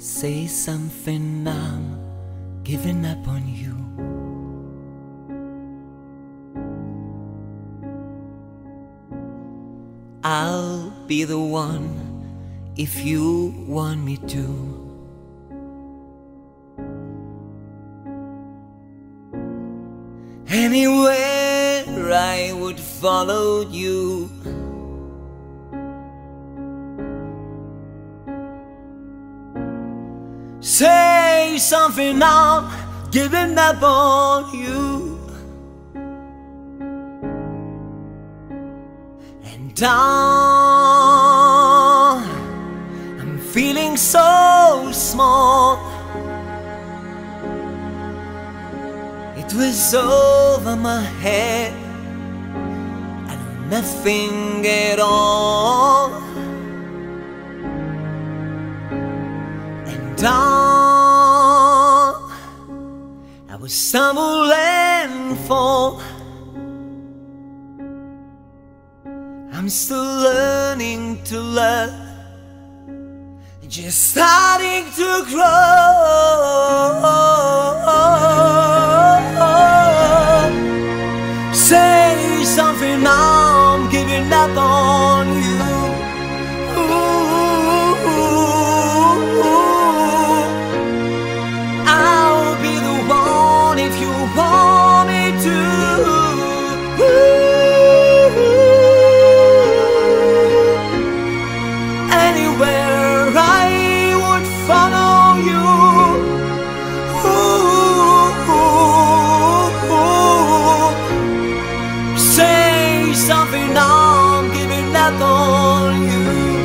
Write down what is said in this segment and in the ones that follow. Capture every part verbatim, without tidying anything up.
Say something, I'm giving up on you. I'll be the one if you want me to. Anywhere I would follow you. Say something, I'm giving up on you. And down, I'm feeling so small. It was over my head, I know nothing at all. And down, I would stumble and fall. I'm still learning to love, just starting to grow. Say something, I'm giving up on you. I'll be the one if you want me to. Anywhere I would follow you. Say something, I'm giving up on you.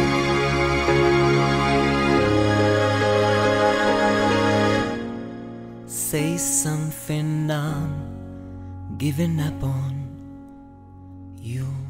Say something, I'm giving up on you.